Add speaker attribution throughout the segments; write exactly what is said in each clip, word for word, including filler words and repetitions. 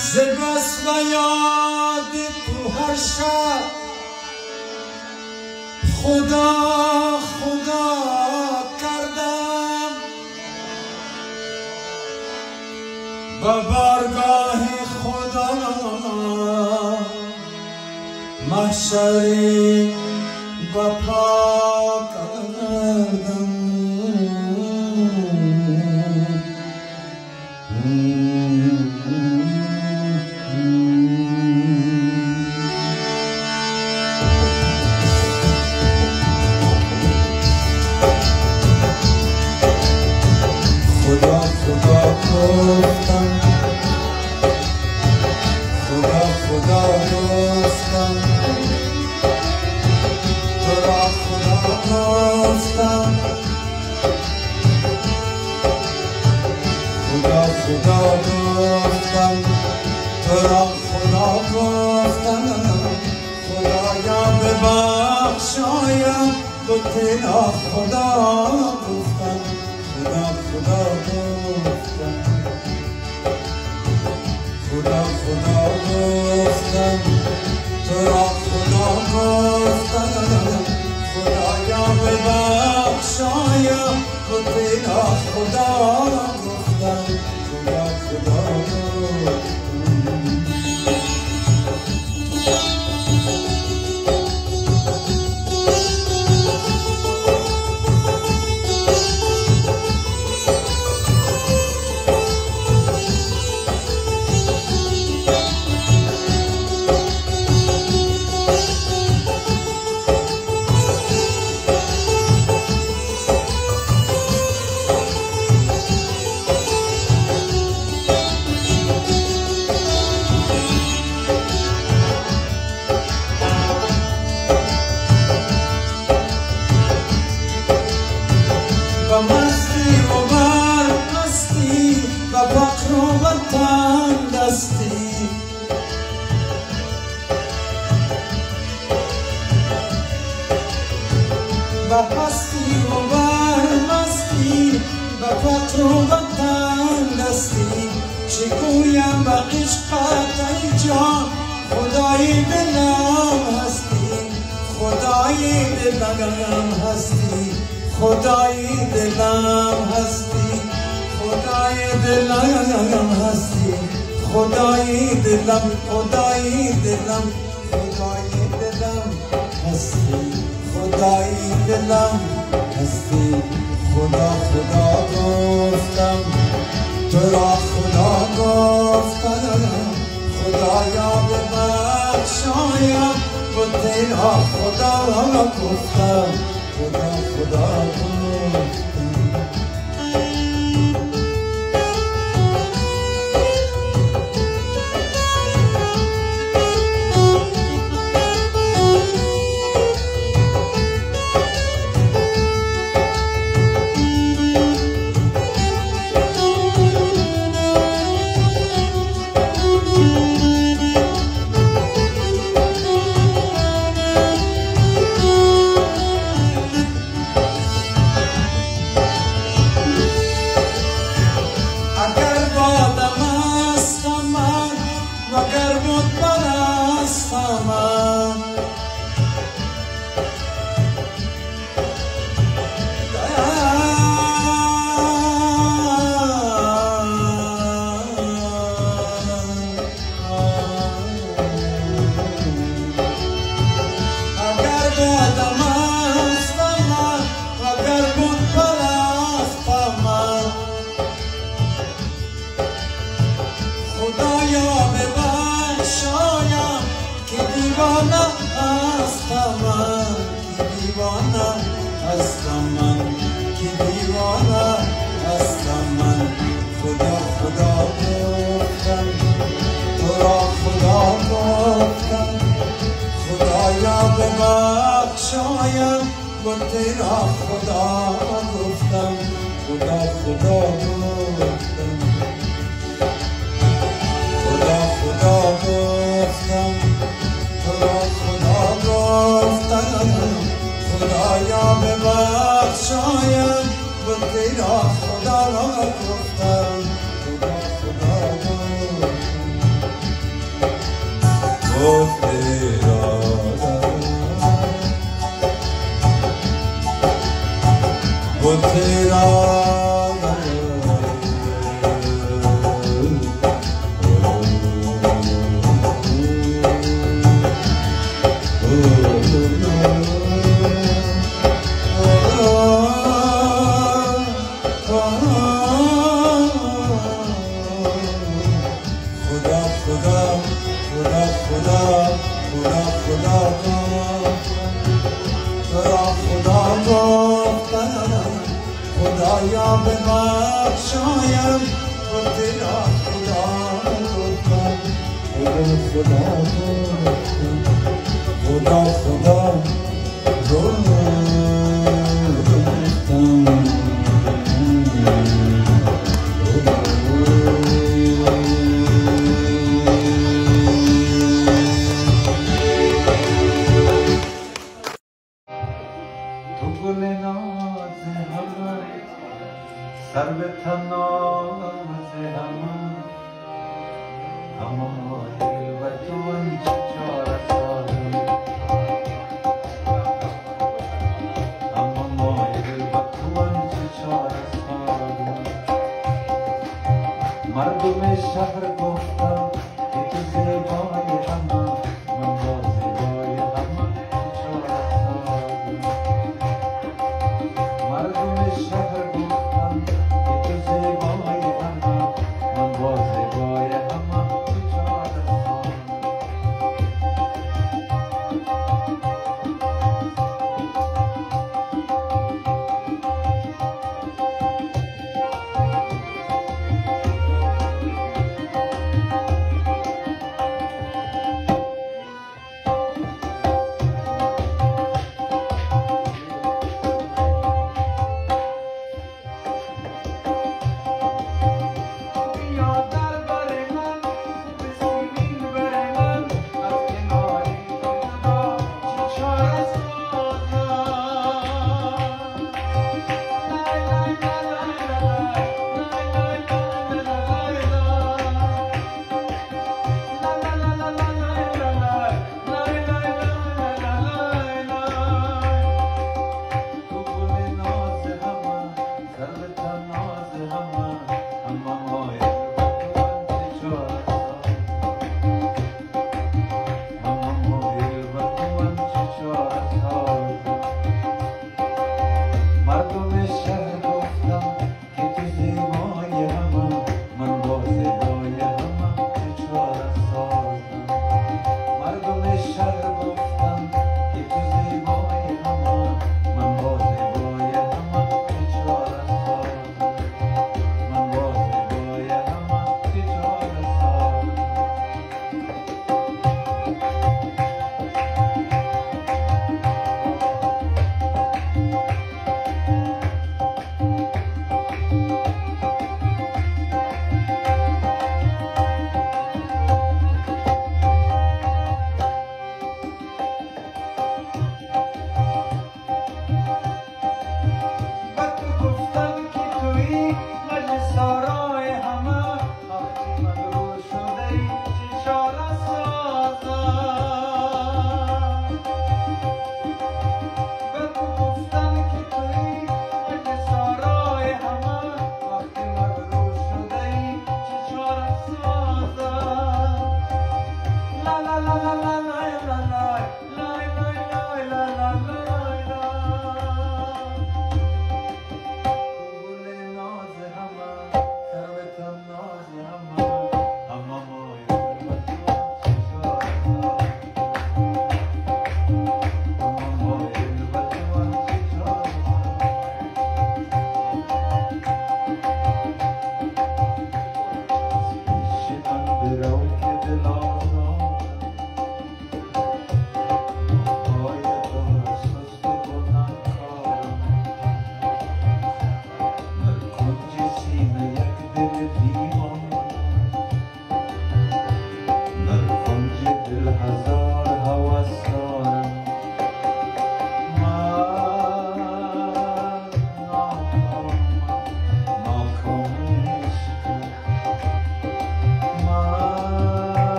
Speaker 1: زبس و یاد تو هر شب خدا خدا کردم به بارگاه خدا محشری بپا کردم. خدا خدا گفتم، خدا خدا گفتم، تو را خدا گفتم، خدا خدا گفتم، تو را خدا گفتم، خدایا ببخشایم بت را خدا گفتم، خدا خدا گفتم، خدا خدا گفتم، تو را خدا گفتم، خدایا ببخشایم بت را خدا گفتم، خدا خدا گفتم. مستی و بر مستی و فقر و وطن دستی و مستی و بر مستی و فقر و وطن دستی چگویم به عشقت ای جان خدای دلم هستی، خدای دلم هستی، خدای دلم هستی، خدای دلم هستی، خدای دلم، خدای دلم، خدای دلم هستی، خدای دلم هستی. خدا خدا گفتم، تو را خدا گفتم، خدایا ببخشایم بت را خدا گفتم، خدا خدا گفتم. مگر بود پرستم اگر بودم استم اگر بود پرستم خدایا ببخشایم که دیوانه هستم من، که دیوانه هستم من، که دیوانه هستم من. خدا خدا گفتم، تو را خدا گفتم، خدایا ببخشایم بت را خدا گفتم، خدا خدا گفتم، خدا خدا گفتم، تو را خدا گفتم، خدایا ببخشایم بت را خدا گفتم، خدا خدا گفتم. वो तेरा वो तेरा خدایا ببخشایم و تیرا خدا گفتم خدا خدا خدا گفتم تو گل ناز همه سر به تناز همه همه مایل و تو انچه چاره سالم همه مایل و تو انچه چاره سالم مردم شهر گفتم که تو زیبای همه من با زیبای همه چاره سالم مردم شهر گفتم که تو زیبای همه من با زیبای همه چاره سالم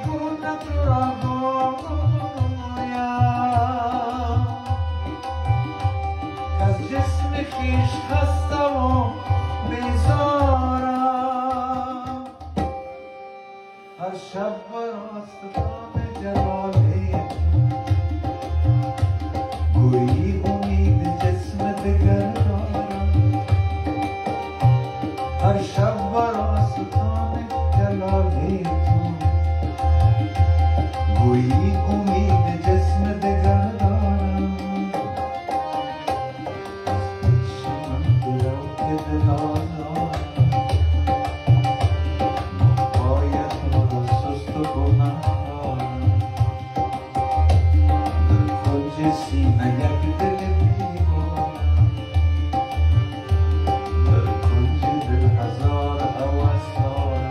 Speaker 1: چگونه تو را گویم کز جسم خویش خسته و بیزارم هر شب براستان جلالی گویی امید جسم دگر دارم هر شب براستان جلالی گویی امید جسم دگر دارم پیش من درو که دل آزارم باید مرا سست و گناه دارم در کنج سینه یک دل بیمارم در کنج دل هزار هوس دارم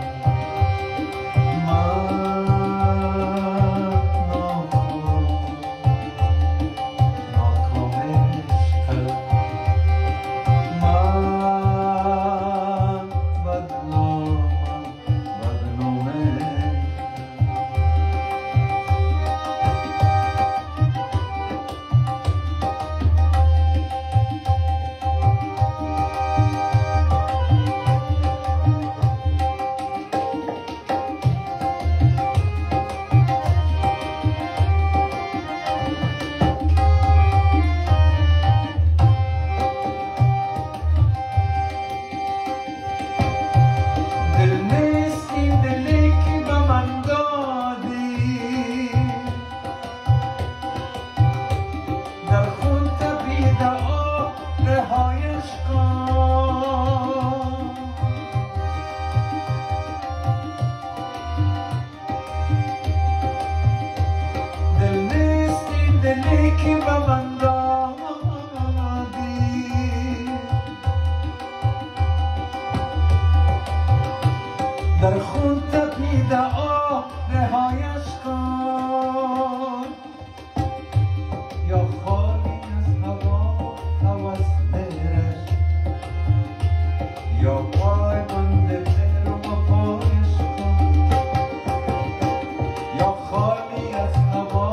Speaker 1: دلی که به من دادی در خون تپیده آه رهایش کن یا خالی از هوا هوس برش یا پای بند مهر و وفایش کن یا خالی از هوا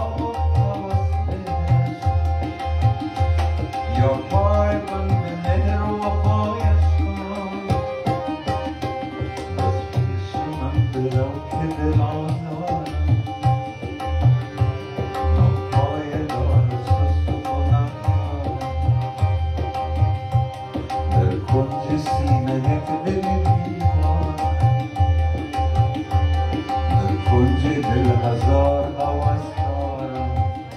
Speaker 1: یا پای بند مهر و وفایش کن از پیش من برو که دل آزارم ناپایدار و سست و گنهکارم در کنج سینه یک دل بیمارم در کنج دل هزار هوس دارم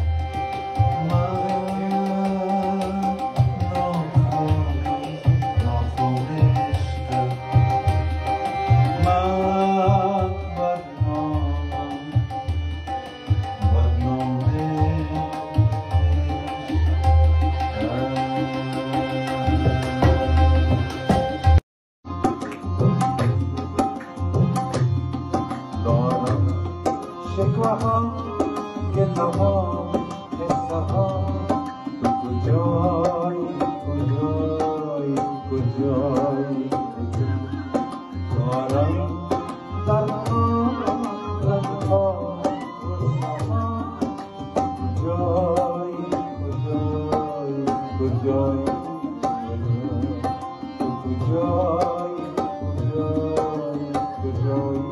Speaker 1: شکوه ها گله ها قصه ها تو کجایی کجایی کجایی دارم در خانه رنگها غصه ها کجایی کجایی کجایی تو کجایی کجایی کجایی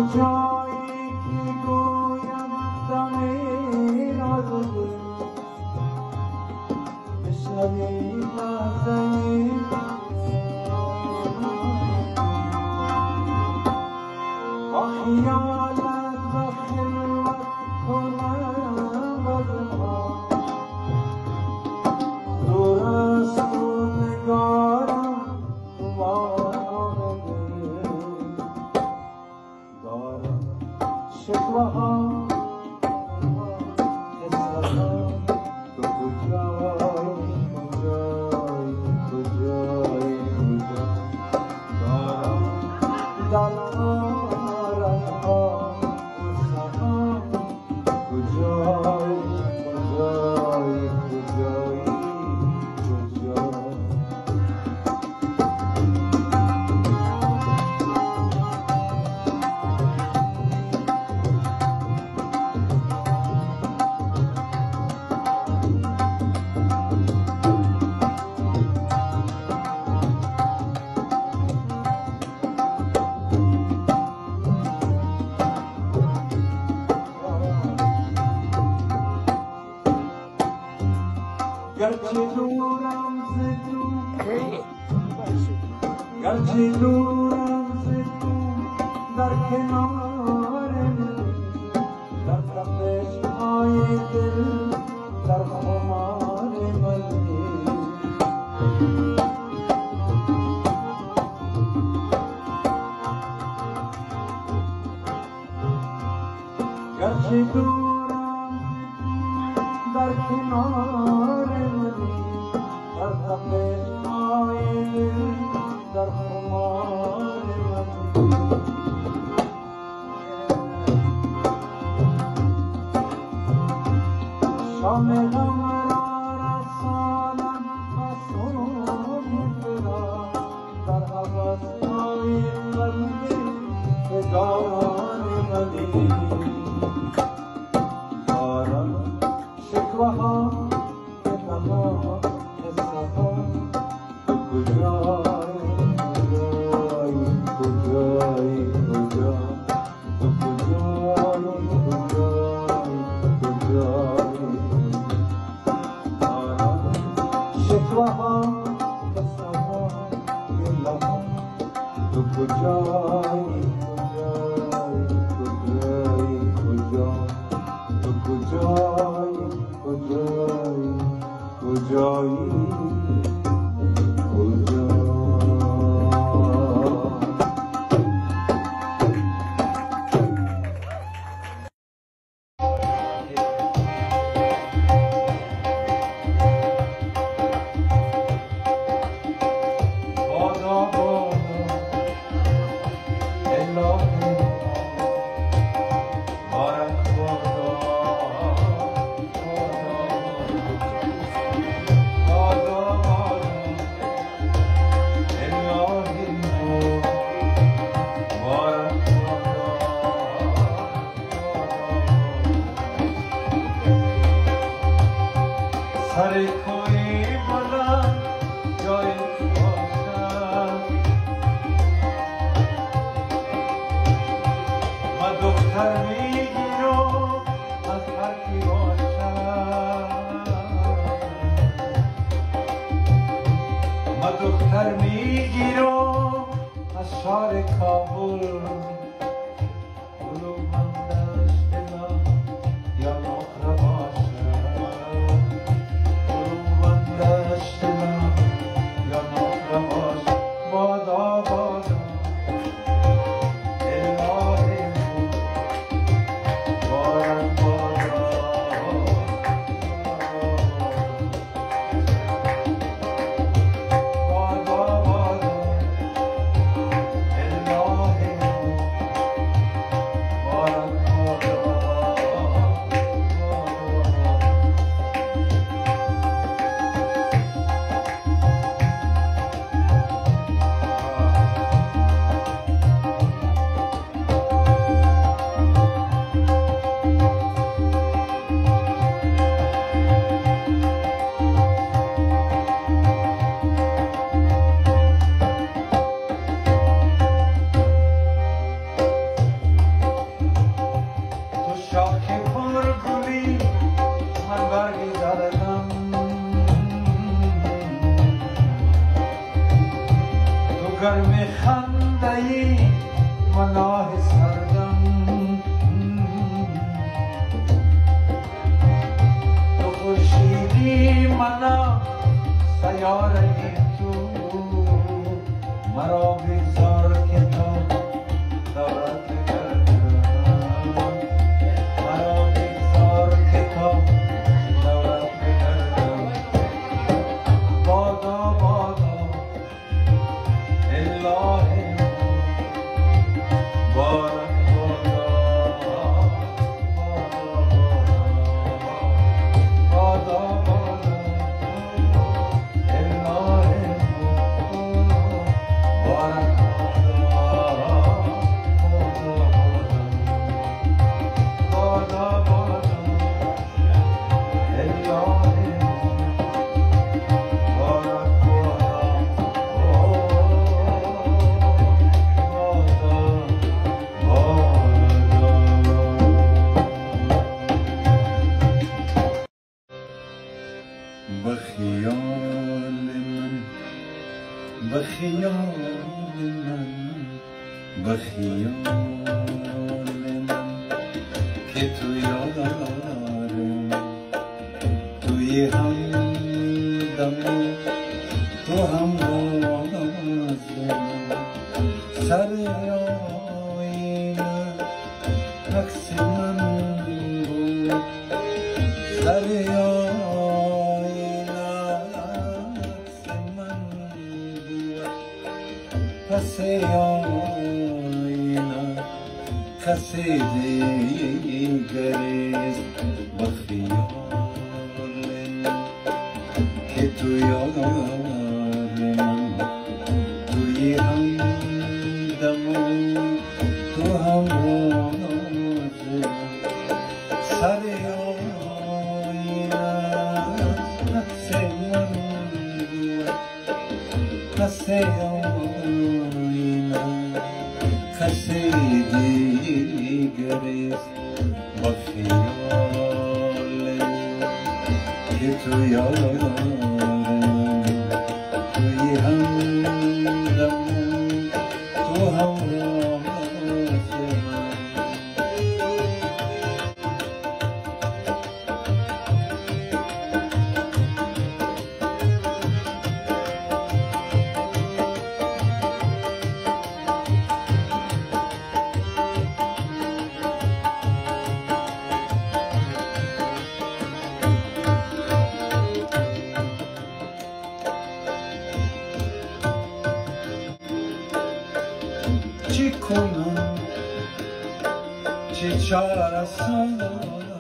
Speaker 1: جایی که گویم دم نازگل بشنوی لحظه با خیالت و خلوت کنم از ما دور از تو نگارم شکوه ها قصه ها تو کجایی کجایی کجایی کجا دارم دلارت ها قصه ها کجایی کجایی کجایی کجا گرچه دورم ز تو گرچه دورم ز تو در کنار من در تپش‌های دل در خمار منی گرچه دورم در کنار منی در تپش‌های دل در خمار منی شام غم را رسانم مسئول را در هوس‌های قلب فگار منی دارم شکوه ها قصه ها قصه ها تو کجایی کجایی کجایی کجا تو کجایی کجایی کجایی دارم شکوه ها قصه ها گله ها تو کجایی کجایی کجایی کجا تو کجایی کجایی کجایی کجا بادا بادا الهی بارک بادا سر کوی بلند جای باشم من دختر میگیرم از هر کی باشم من دختر میگیرم از شهر کابل اولو من دشت دلم یا نخره باشم بادا بادا الهی بارک بادا بادا بادا الهی سیاره تو مرا بگذار که تا دورت بگردم مرا بگذار که تا دورت بگردم بادا بادا الهی بارک بادا بادا بادا الهی بارک بادا بادا الهی بخیال من بخیال من بخیال من که تو یارم توی همدم تو هم بازم سر آینه عکس من بود سر پس آینه کسی دیگریست بخیال که تو یار من توی همدم تو هم رازم سر آینه عکس من بود پس کسی دیگریست بخیال که تو یارم توی همدم تو هم راز من چی کنم چه چاره سازم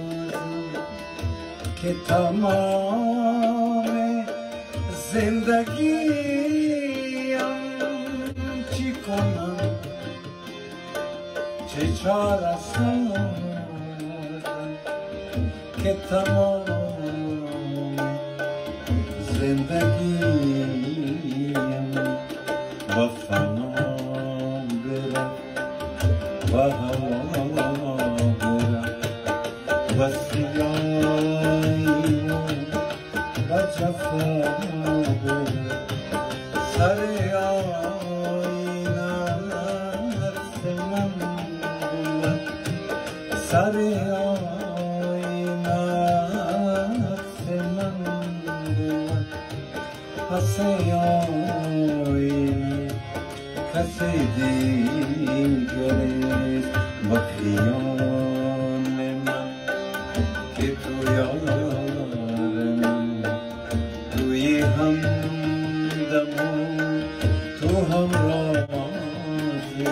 Speaker 1: که تمام زندگیم چی کنم چه چاره سازم که تمام زندگیم با فنا و هوا و سیاهی و جفا سر آینه عکس من بود سر آینه عکس من بود پس آینه کسی دیگریست بخیال من که تو یارم توی همدم تو هم رازی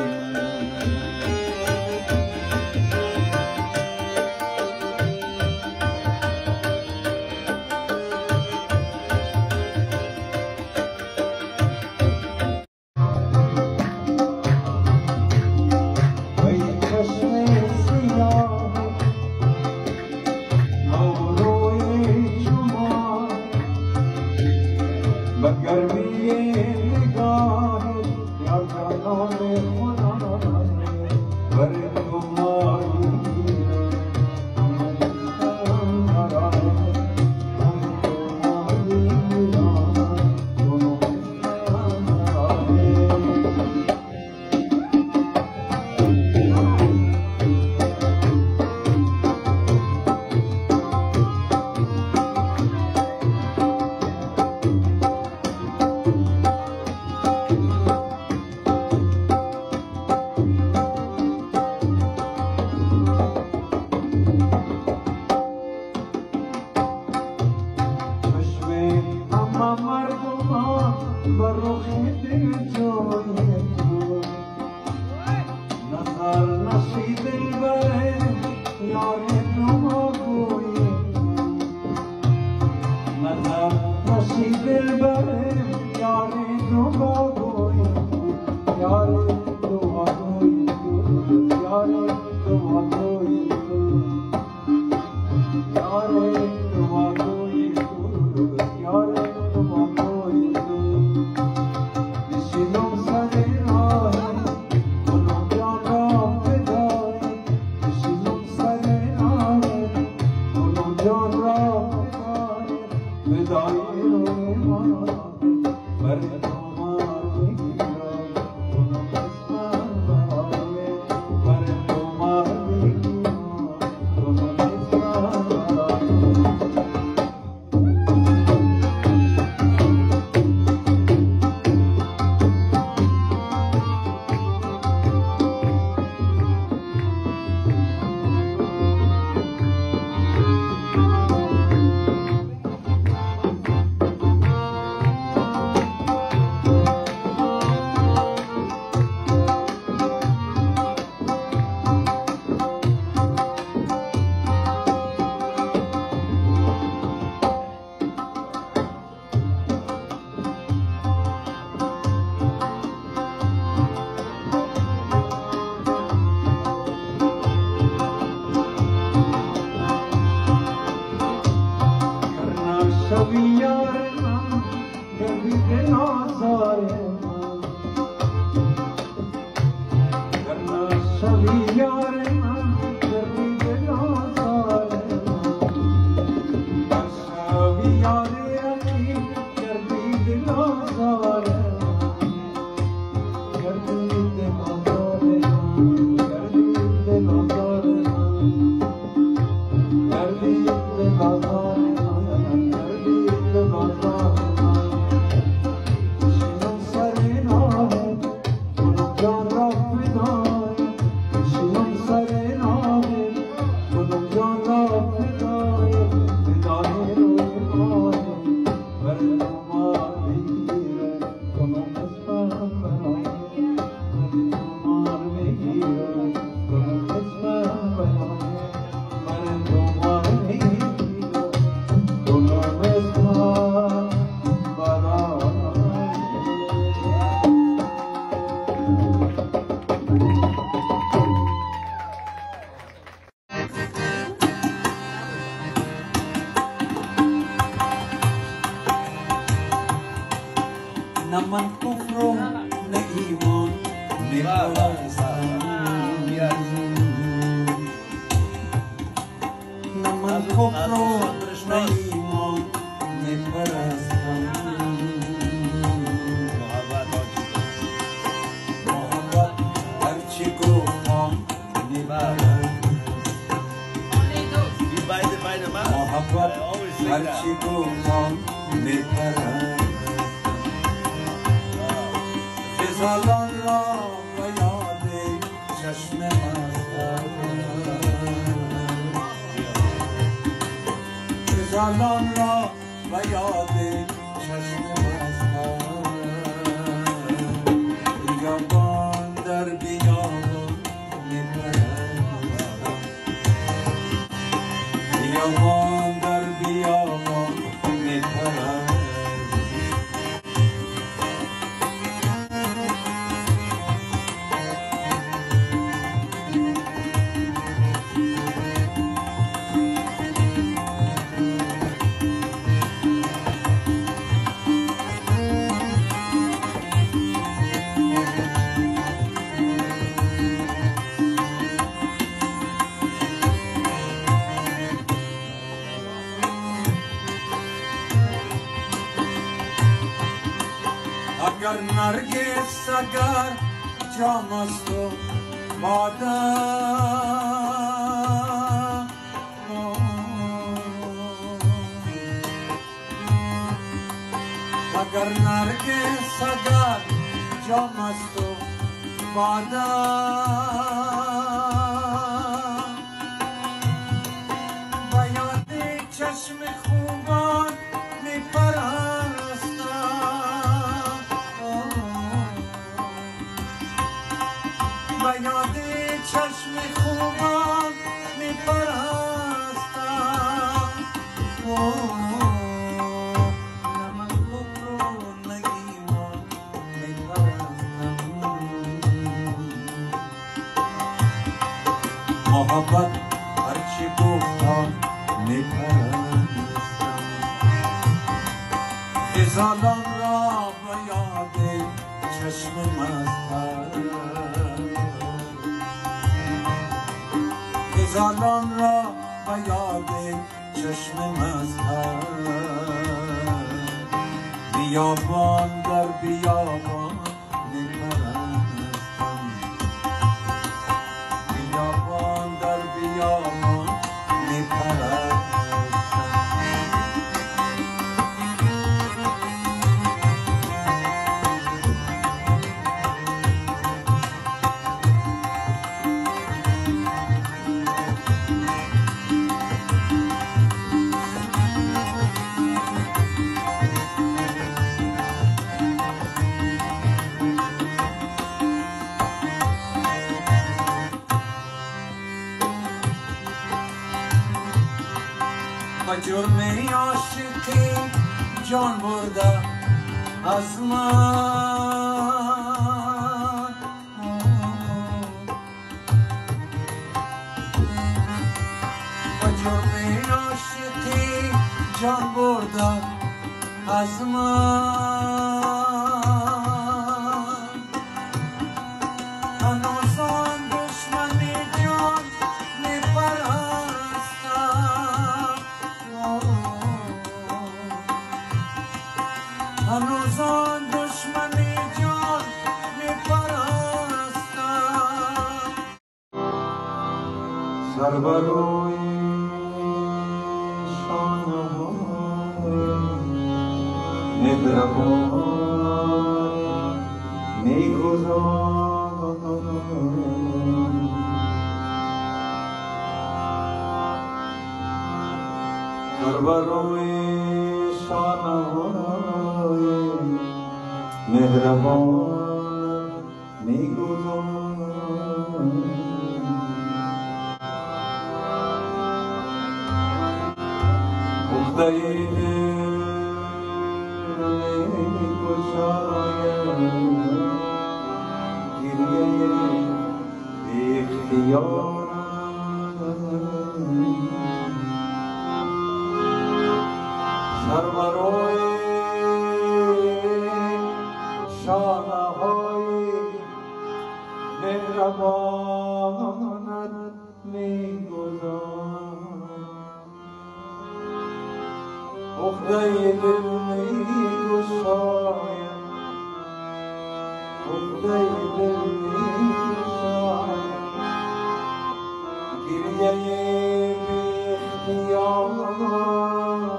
Speaker 1: من باشی دلبر یار نماگوی مذهب باشی دلبر یار نماگوی یار نماگوی یار نماگوی یار نماگوی یار نماگوی بشینم سر راه کنم جان را فدای بشینم سر راه کنم جان را فدای فدای روی ما بر تو مار بگیرم کنم اسمم برای بر تو مار بگیرم کنم اسمم برای شبی یار من گردید نازار من کرنا شبی یار من گردید نازار من شبی یار رقی گردید نازار من گردید نازار من گردید نازار من گردید نازار من Naman kufro na iwan ni Parasan Naman kufro na iwan ni Parasan Mohabbat harchi kufro ni Parasan Mohabbat harchi kufro ni Parasan خزالان را و یاد چشم مستم خزالان را و یاد چشم مستم بیابان در بیابان میپرستم بیابان در بیابان میپرستم اگر نرگس اگر جام است و باده اگر نرگس اگر جام است و باده و یاد چشم خوبان میپرستم و یاد چشم خوبان میپرستم نه من کفر و نه ایمان میپرستم محبت هرچی گفتم میپرستم غزالان را به یاد چشم مستم غزالان را به یاد چشم مستم بیابان در بیابان میپرستم بیابان در بیابان میپرستم با جرم عاشقی جان برده از من با جرم عاشقی جان برده از من هنوز آن دشمن جان میپرستم هنوز آن دشمن جان میپرستم سر بر روی شانه مهربان میگذارم سر بر روی شانه‌های مهربان میگذارم پخته دل میگشایم گریه بی اختیارم سر بر روی شانه‌های مهربانت میگذارم عقده دل میگشایم عقده دل میگشایم گریه بی اختیارم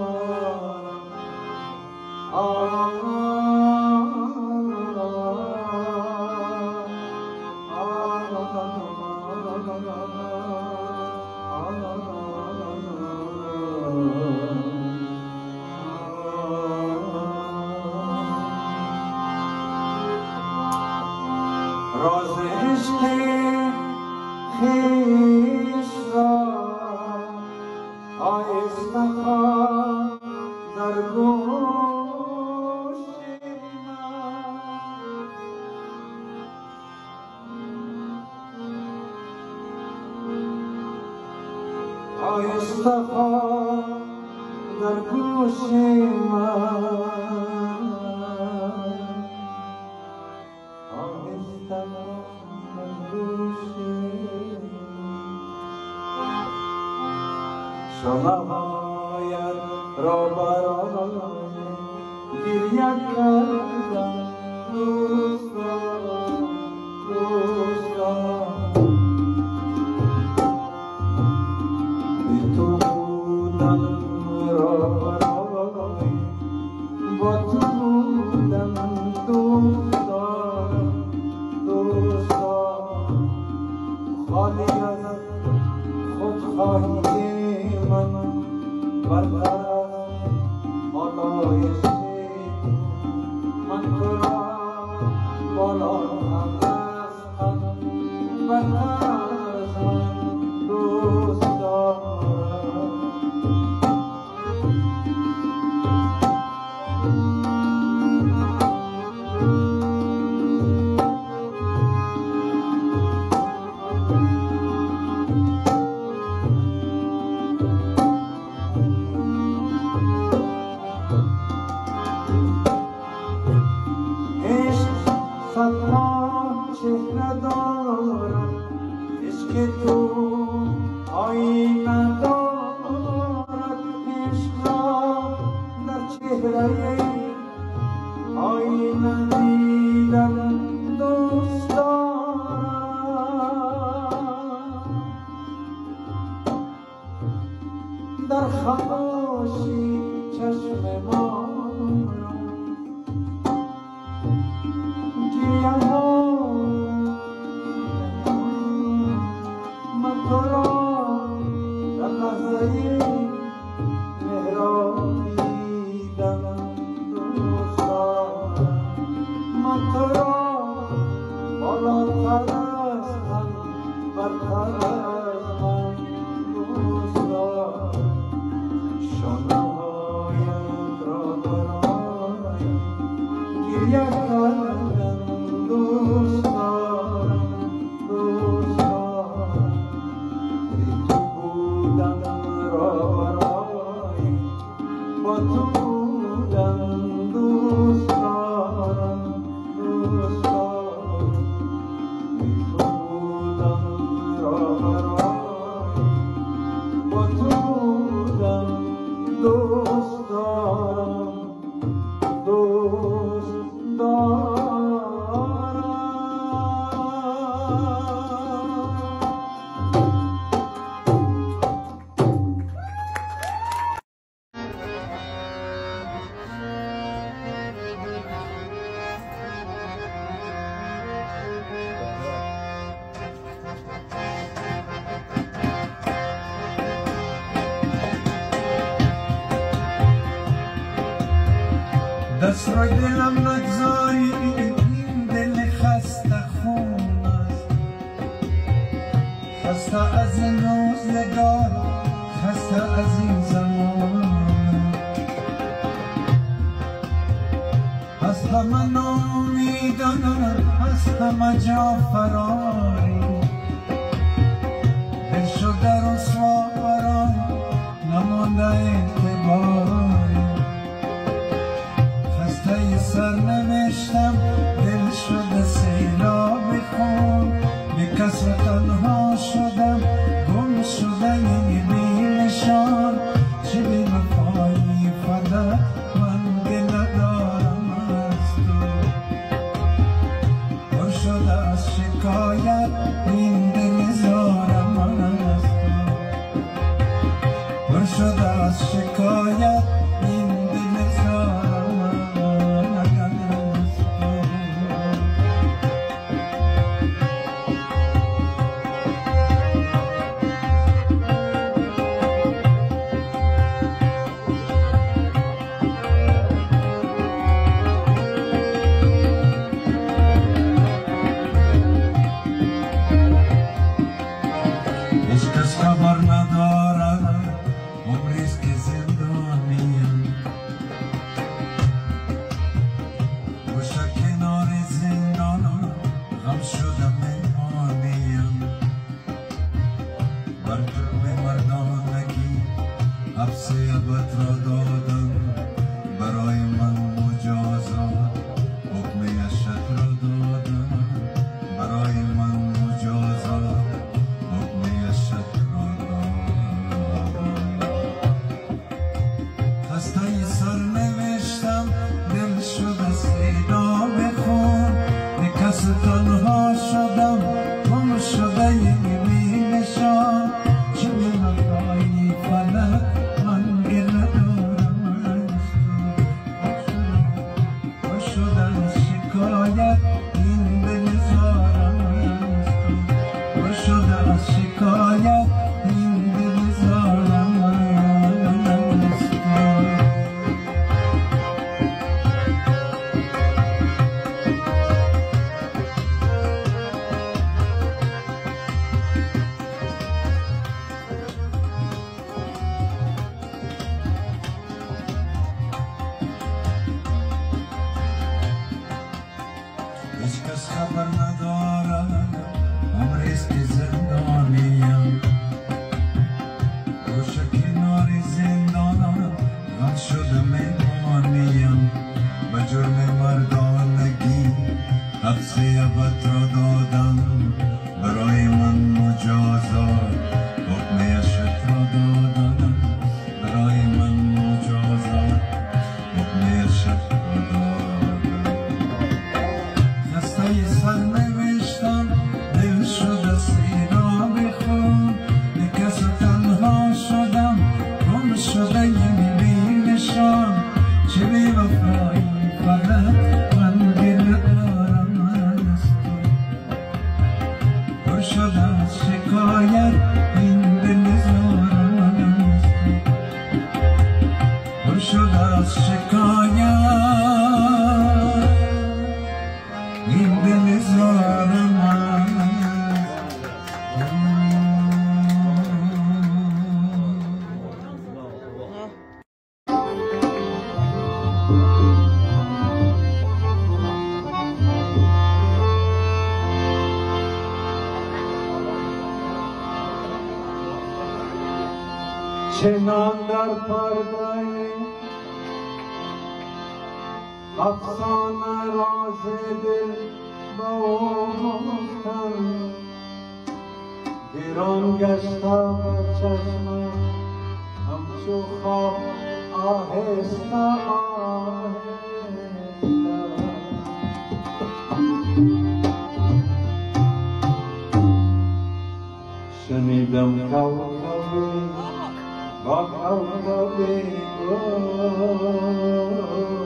Speaker 1: راز عشق خویش را آهسته خواه در گوش من آهسته خواه در گوش من آهسته شانه‌هایت را برای گریه کردم دوست دارم دوست دارم بی تو بودن را برای با تو بودن دوست دارم دوست دارم خالی از خودخواهی من برتر آلایش من تو را بالا هم دستم برتر از من که تو آینه دارد عشق را در چهره آینه دیدن دوست دارم در خموشی چشم ما گریه ها من تو را در لحظه مهراب دیدم دوست دارم من تو را بالاتر از من برتر از من دوست دارم شانه هایت را برای گریه کردن دوست دارم دوست دارم بی تو بودن را برای با تو بودن دوست دارم دوست دارم بی تو بودن را برای با تو بودن دوست دارم دوست دارم دست روی دلم نگذاری این دل خسته خون است خسته از این روزگار خسته از این زمان از همه ناامیدان از همه جا فراری دل شده رسوا برای نمانده اعتباری سر نوشتم دل شده سیلاب خون به کس تنها شدم گم شده یعنی بی نشان چه بی وفایی فداک من دل ندارم از تو پر شده از شکایت این دل زارم از تو پر شده از شکایت این دل زارم خبر ندارد عمریست که زندانیم گوشه کنار زندان غم شده مهمانیم بر جرم مردانگی حبس ابد را دادم برای من مجازات حکم اشد را دادم برای من مجازات حکم اشد خسته سر نوشتم دل شده سیدا بخون به کس تنها شدم گم شده یکی بی نشان چه بی وفایی فلک من گله دارم از تو چنان در پرده افسانه راز دل با او گفتم گران گشته بر چشمم همچو خواب آهسته آهسته شنیدم کوکبی با کوکبی گفت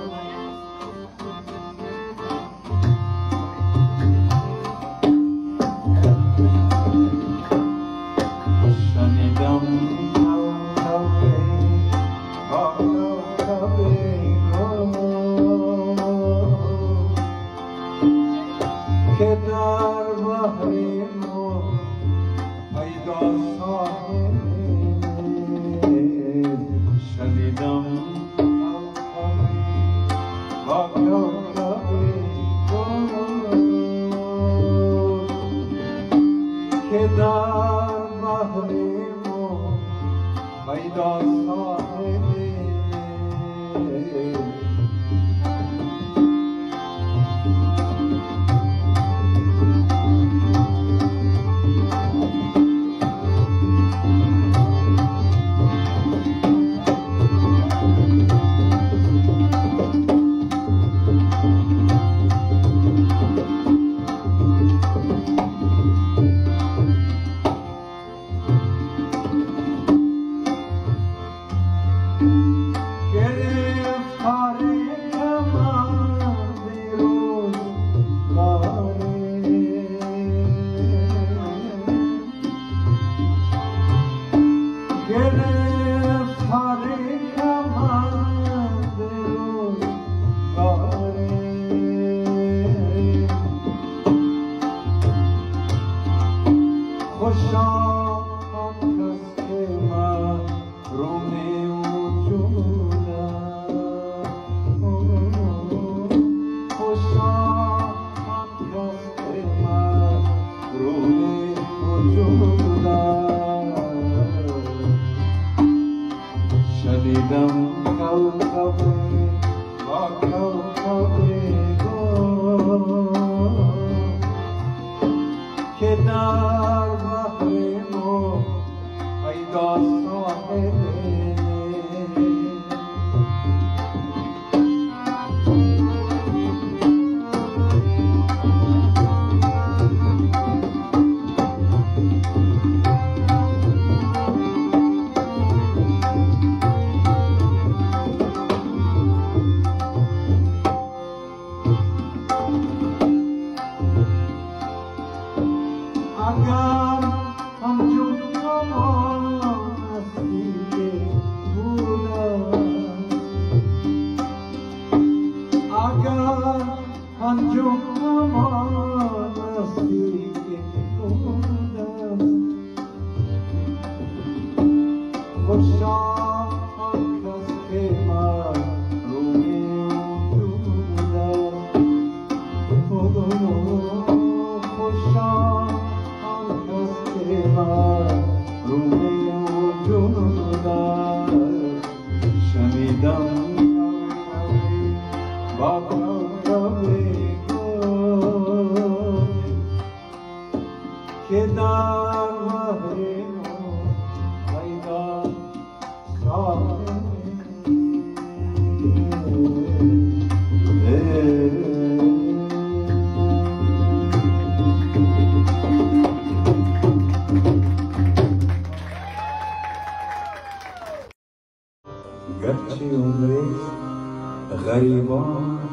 Speaker 1: غریبان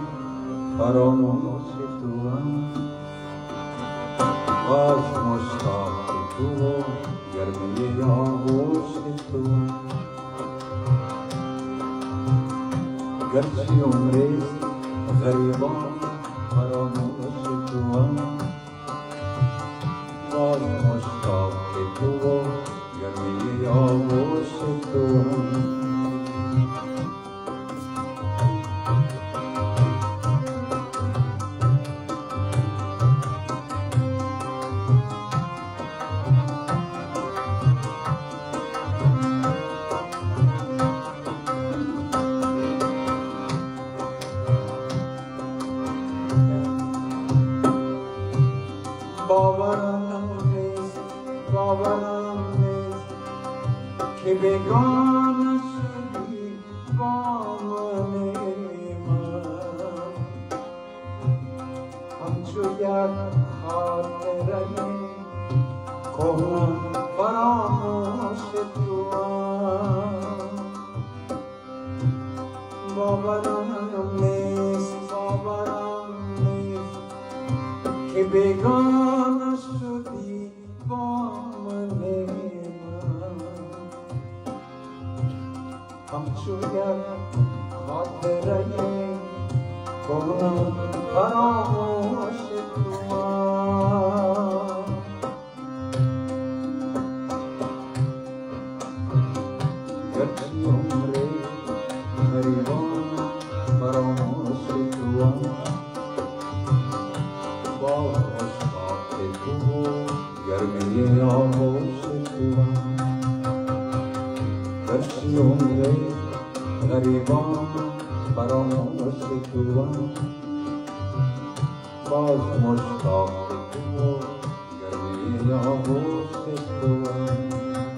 Speaker 1: فراموش توام و از مشتاق تو گرمی آغوش توام گرچه عمری غریبان فراموش توام و از مشتاق تو گرمی آغوش توام که بگانه شدی با من همچو یک خاطره کهنه فراموش توام باورم نیست باورم نیست که بگانه شدی با من همچو یک خاطره کهنه فراموش توام گرچه عمری غریبان فراموش توام با مشتاق تو گرمی آغوش توام گرچه عمری غریبان فراموش توام باز مشتاق تو گرمی آغوش توام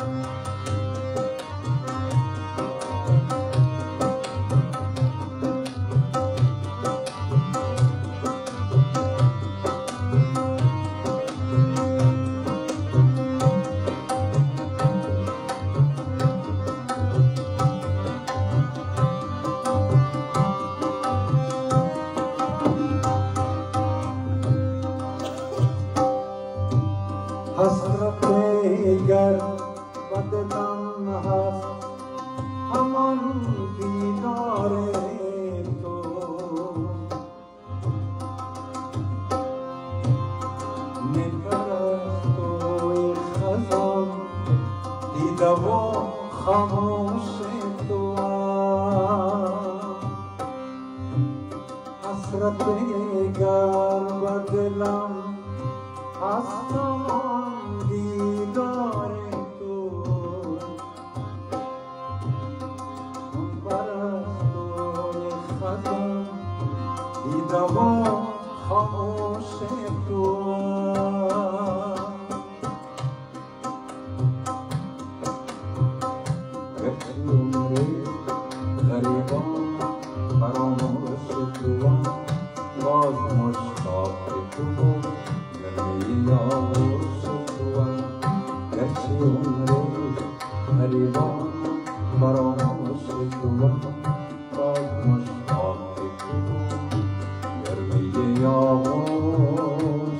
Speaker 1: حسرت گر و دلم هست همان دیدار تو نگر از توی خزان دیده و خاموش تو حسرت گر و دلم هست همان دیدار تو بر از توی خزان دیده و خاموش تو گرچه عمری غریبان فراموش توام باز مشتاق تو گرمی آغوش توام گرچه عمری غریبان فراموش توام باز مشتاق تو گرمی آغوش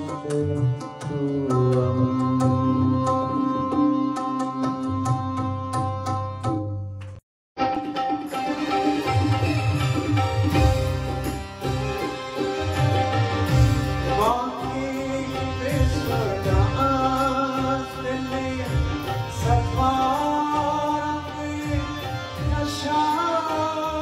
Speaker 1: توام
Speaker 2: Shine.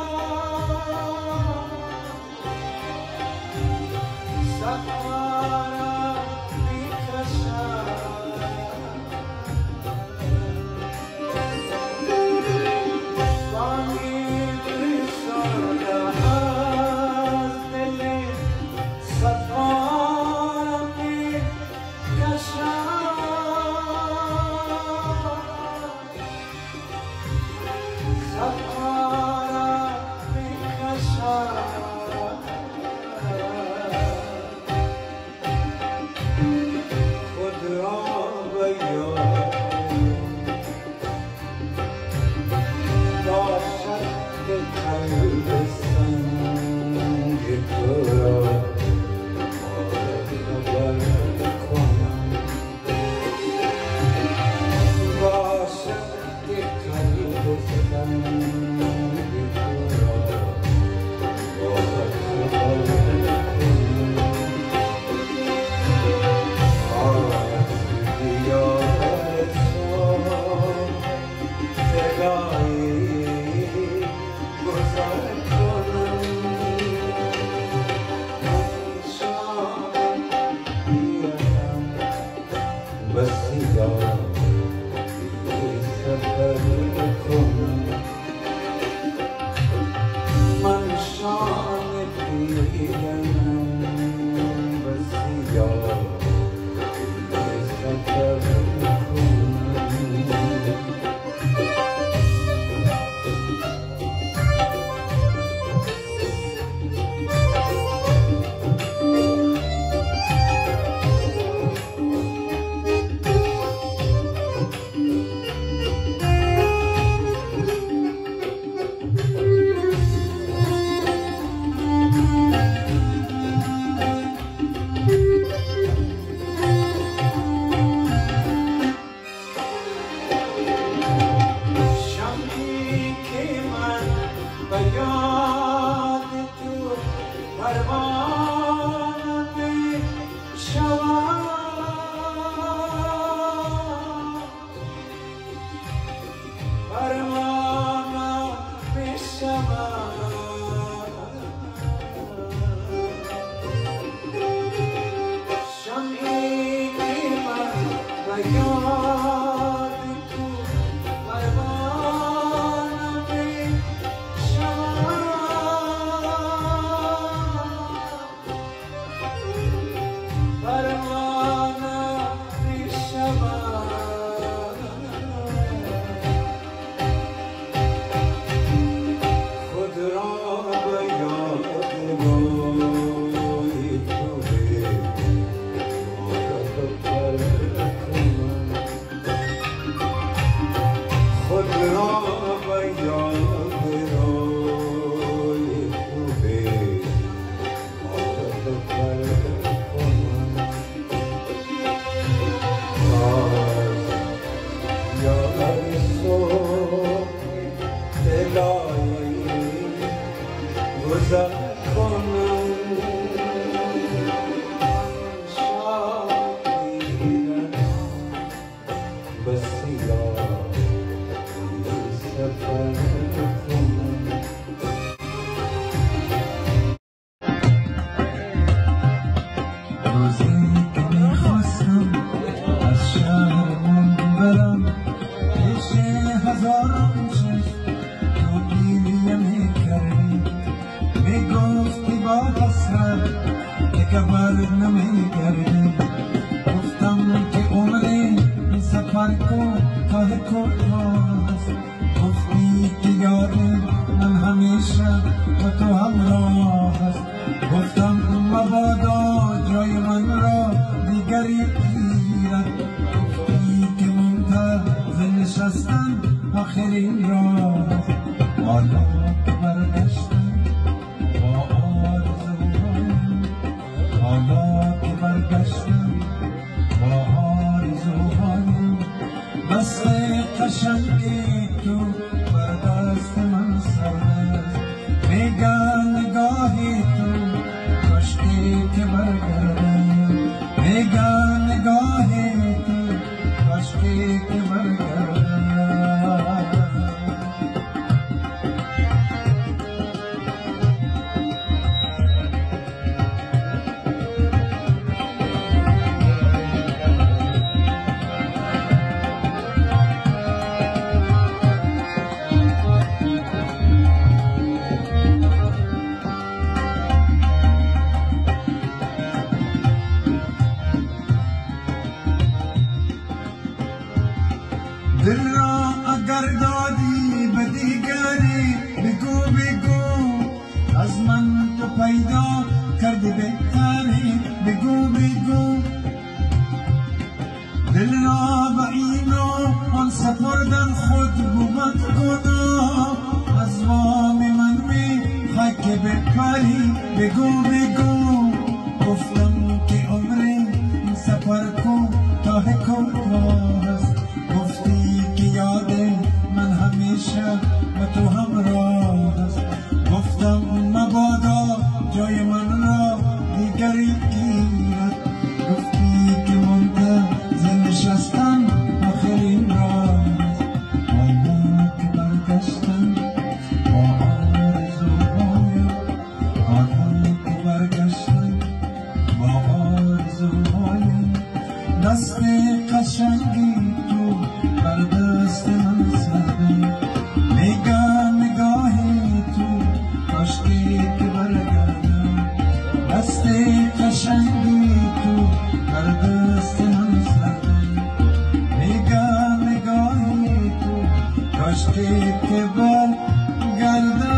Speaker 1: شمعی که من به یاد تو پروانه می شود پروانه می شود شمعی که من به یاد تو پروانه می شود پروانه می شود خود را به یاد روی تو خود را به یاد روی تو به عادت پر کنم باز یاد صبح دلایی گذر کنم شاگیرم بسیار سفر کنم روزی که میخواستم از شهرمون برم پیش هزاران چشم تو گریه میکردی میگفتی با حسرت دیگه بر نمیگردی گفتم که عمری این سفر کن تا کجاست گفتی که یاد من همیشه با تو همراه است گفتم مبادا جای من را دیگری گیرد گفتی که منتظر نشستن آخرین راه است حالا که برگشتم با آرزوهایم حالا که برگشتم با آرزوهایم دست قشنگی تو بر دست من سرده میگن نگاهی تو کاشکی که برگردم میگن نگاهی تو کاشکی که برگردم دل را اگر دادی به دیگری بگو بگو از من تو پیدا کردی بهتری بگو بگو دل را به این و آن سپردن خود بود گناه از وام من میخوای که بپری بگو بگو گفتم که عمری این سفر کن تا کجاست گفتی که یاد من همیشه با تو همراه است گفتم مبادا جای من را دیگری گیرد گفتی که منتظر نشستن آخرین راه است حالا که برگشتم با آرزوهایم حالا که برگشتم با آرزوهایم دست قشنگی تو بر دست من سرده نگاه نگاهی تو کاشکی که برگردم دست قشنگی تو بر دست من سرده نگاه نگاهی تو کاشکی که برگردم